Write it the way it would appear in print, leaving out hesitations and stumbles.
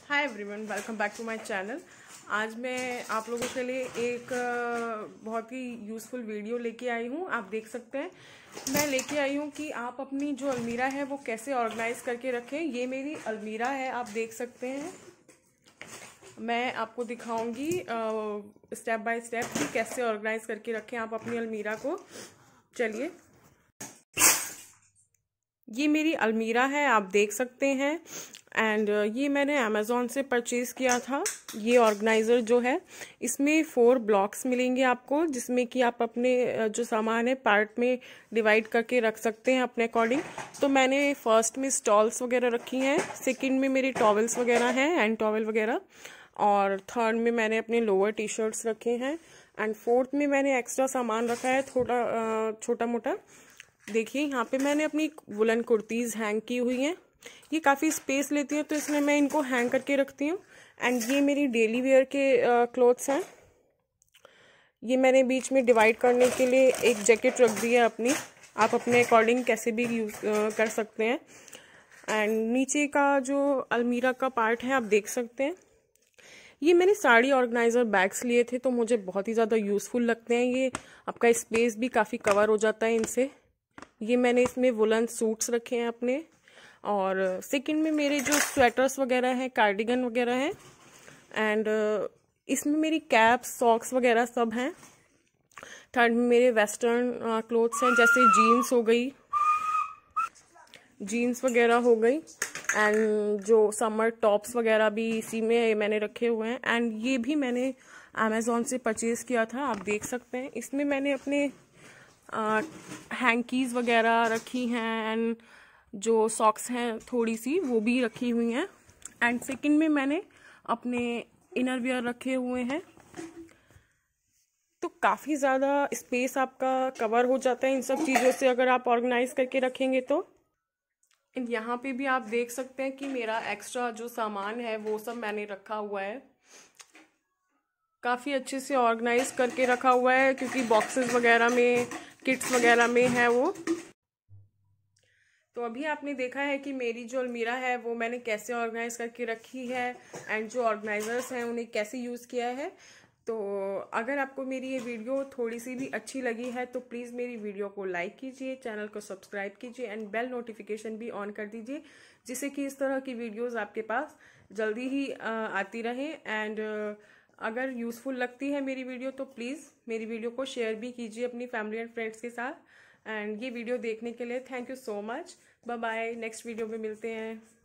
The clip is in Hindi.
Hi everyone, welcome back to my channel. आज मैं आप लोगों के लिए एक बहुत ही यूज़फुल वीडियो लेके आई हूँ। आप देख सकते हैं मैं लेके आई हूँ कि आप अपनी जो अलमीरा है वो कैसे ऑर्गेनाइज करके रखें। ये मेरी अलमीरा है, आप देख सकते हैं। मैं आपको दिखाऊंगी स्टेप बाय स्टेप कि कैसे ऑर्गेनाइज करके रखें आप अपनी अलमीरा को। चलिए, ये मेरी अलमीरा है, आप देख सकते हैं। एंड ये मैंने अमेज़ॉन से परचेज़ किया था। ये ऑर्गेनाइज़र जो है, इसमें 4 ब्लॉक्स मिलेंगे आपको, जिसमें कि आप अपने जो सामान है पार्ट में डिवाइड करके रख सकते हैं अपने अकॉर्डिंग। तो मैंने फर्स्ट में स्टॉल्स वगैरह रखी हैं, सेकंड में मेरी टॉवल्स वगैरह हैं, हैंड टॉवल वगैरह, और थर्ड में मैंने अपने लोअर टी शर्ट्स रखे हैं, एंड फोर्थ में मैंने एक्स्ट्रा सामान रखा है थोड़ा छोटा मोटा। देखिए, यहाँ पे मैंने अपनी वुलन कुर्तीज़ हैंग की हुई हैं। ये काफ़ी स्पेस लेती हैं, तो इसलिए मैं इनको हैंग करके रखती हूँ। एंड ये मेरी डेली वेयर के क्लोथ्स हैं। ये मैंने बीच में डिवाइड करने के लिए एक जैकेट रख दी है अपनी। आप अपने अकॉर्डिंग कैसे भी यूज़ कर सकते हैं। एंड नीचे का जो अलमीरा का पार्ट है, आप देख सकते हैं। ये मैंने साड़ी ऑर्गेनाइज़र बैग्स लिए थे, तो मुझे बहुत ही ज़्यादा यूज़फुल लगते हैं। ये आपका स्पेस भी काफ़ी कवर हो जाता है इनसे। ये मैंने इसमें वुलन सूट्स रखे हैं अपने, और सेकंड में मेरे जो स्वेटर्स वगैरह हैं, कार्डिगन वगैरह हैं, एंड इसमें मेरी कैप्स, सॉक्स वगैरह सब हैं। थर्ड में मेरे वेस्टर्न क्लोथ्स हैं, जैसे जीन्स हो गई, जीन्स वगैरह हो गई, एंड जो समर टॉप्स वगैरह भी इसी में मैंने रखे हुए हैं। एंड ये भी मैंने अमेज़ॉन से परचेज़ किया था, आप देख सकते हैं। इसमें मैंने अपने हैंकीज़ वगैरह रखी हैं, एंड जो सॉक्स हैं थोड़ी सी वो भी रखी हुई हैं। एंड सेकंड में मैंने अपने इनर वियर रखे हुए हैं। तो काफ़ी ज़्यादा स्पेस आपका कवर हो जाता है इन सब चीज़ों से, अगर आप ऑर्गेनाइज करके रखेंगे तो। यहाँ पे भी आप देख सकते हैं कि मेरा एक्स्ट्रा जो सामान है वो सब मैंने रखा हुआ है, काफ़ी अच्छे से ऑर्गेनाइज करके रखा हुआ है, क्योंकि बॉक्सेस वगैरह में, किट्स वगैरह में है वो। तो अभी आपने देखा है कि मेरी जो अलमीरा है वो मैंने कैसे ऑर्गेनाइज करके रखी है, एंड जो ऑर्गेनाइजर्स हैं उन्हें कैसे यूज़ किया है। तो अगर आपको मेरी ये वीडियो थोड़ी सी भी अच्छी लगी है तो प्लीज़ मेरी वीडियो को लाइक कीजिए, चैनल को सब्सक्राइब कीजिए, एंड बेल नोटिफिकेशन भी ऑन कर दीजिए, जिससे कि इस तरह की वीडियोज़ आपके पास जल्दी ही आती रहें। एंड अगर यूज़फुल लगती है मेरी वीडियो तो प्लीज़ मेरी वीडियो को शेयर भी कीजिए अपनी फैमिली एंड फ्रेंड्स के साथ। एंड ये वीडियो देखने के लिए thank you so much. Bye bye, next video में मिलते हैं।